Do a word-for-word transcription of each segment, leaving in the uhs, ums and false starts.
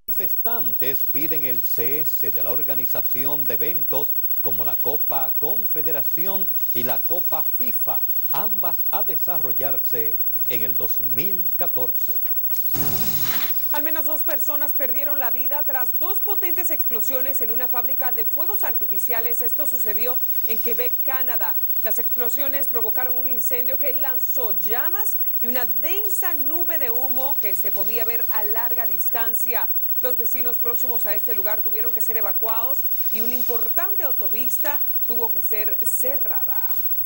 Manifestantes piden el cese de la organización de eventos como la Copa Confederación y la Copa FIFA, ambas a desarrollarse en el dos mil catorce. Al menos dos personas perdieron la vida tras dos potentes explosiones en una fábrica de fuegos artificiales. Esto sucedió en Quebec, Canadá. Las explosiones provocaron un incendio que lanzó llamas y una densa nube de humo que se podía ver a larga distancia. Los vecinos próximos a este lugar tuvieron que ser evacuados y una importante autopista tuvo que ser cerrada.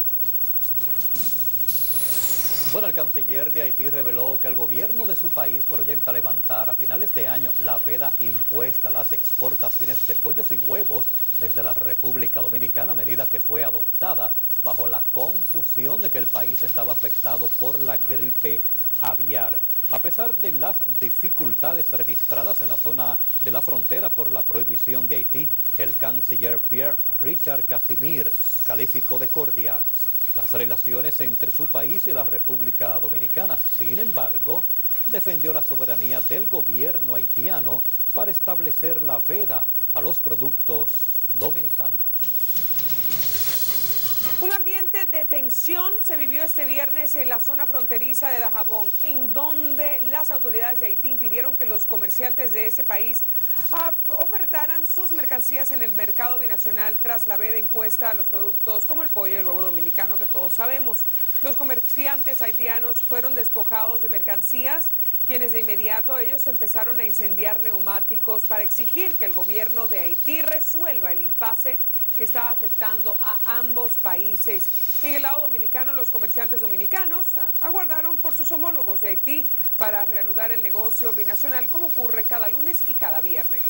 Bueno, el canciller de Haití reveló que el gobierno de su país proyecta levantar a finales de año la veda impuesta a las exportaciones de pollos y huevos desde la República Dominicana, medida que fue adoptada bajo la confusión de que el país estaba afectado por la gripe aviar. A pesar de las dificultades registradas en la zona de la frontera por la prohibición de Haití, el canciller Pierre Richard Casimir calificó de cordiales las relaciones entre su país y la República Dominicana. Sin embargo, defendió la soberanía del gobierno haitiano para establecer la veda a los productos dominicanos. Un ambiente de tensión se vivió este viernes en la zona fronteriza de Dajabón, en donde las autoridades de Haití impidieron que los comerciantes de ese país ofertaran sus mercancías en el mercado binacional tras la veda impuesta a los productos como el pollo y el huevo dominicano que todos sabemos. Los comerciantes haitianos fueron despojados de mercancías, quienes de inmediato ellos empezaron a incendiar neumáticos para exigir que el gobierno de Haití resuelva el impasse que está afectando a ambos países. En el lado dominicano, los comerciantes dominicanos aguardaron por sus homólogos de Haití para reanudar el negocio binacional como ocurre cada lunes y cada viernes.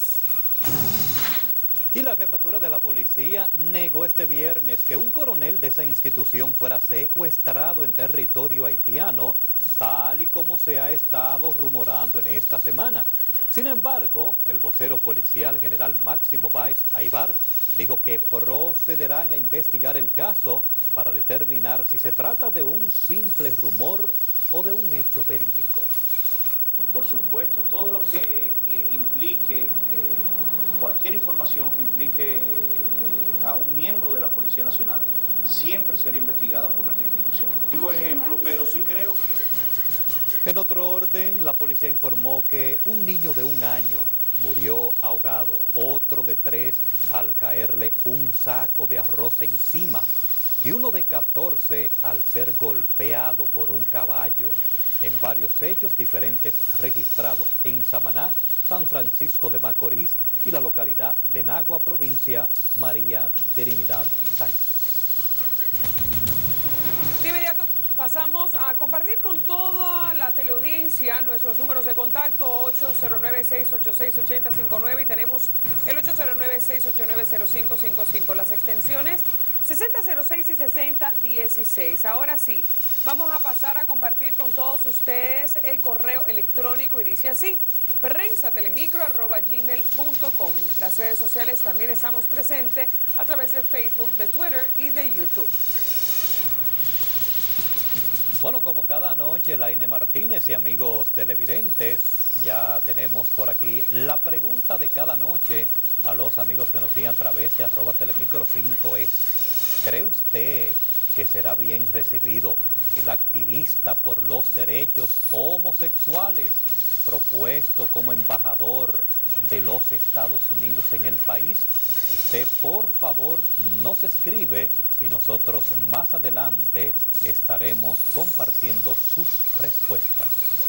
Y la jefatura de la policía negó este viernes que un coronel de esa institución fuera secuestrado en territorio haitiano, tal y como se ha estado rumorando en esta semana. Sin embargo, el vocero policial general Máximo Báez Aybar dijo que procederán a investigar el caso para determinar si se trata de un simple rumor o de un hecho verídico. Por supuesto, todo lo que eh, implique, eh, cualquier información que implique eh, a un miembro de la Policía Nacional, siempre será investigada por nuestra institución. Digo ejemplo, pero sí creo que... En otro orden, la policía informó que un niño de un año murió ahogado, otro de tres al caerle un saco de arroz encima y uno de catorce al ser golpeado por un caballo, en varios hechos diferentes registrados en Samaná, San Francisco de Macorís y la localidad de Nagua, provincia María Trinidad Sánchez. De inmediato pasamos a compartir con toda la teleaudiencia nuestros números de contacto ocho cero nueve, seis ocho seis, ocho cero cinco nueve y tenemos el ocho cero nueve, seis ocho nueve, cero cinco cinco cinco, las extensiones sesenta cero seis y sesenta dieciséis. Ahora sí, vamos a pasar a compartir con todos ustedes el correo electrónico y dice así: prensatelemicro arroba gmail punto com. Las redes sociales también estamos presentes a través de Facebook, de Twitter y de YouTube. Bueno, como cada noche, Laine Martínez y amigos televidentes, ya tenemos por aquí la pregunta de cada noche a los amigos que nos siguen a través de arroba telemicro cinco es: ¿cree usted que será bien recibido el activista por los derechos homosexuales propuesto como embajador de los Estados Unidos en el país? Usted, por favor, nos escribe y nosotros más adelante estaremos compartiendo sus respuestas.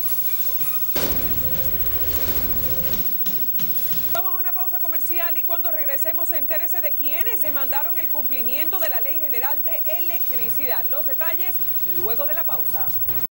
Vamos a una pausa comercial y cuando regresemos entérese de quiénes demandaron el cumplimiento de la Ley General de Electricidad. Los detalles luego de la pausa.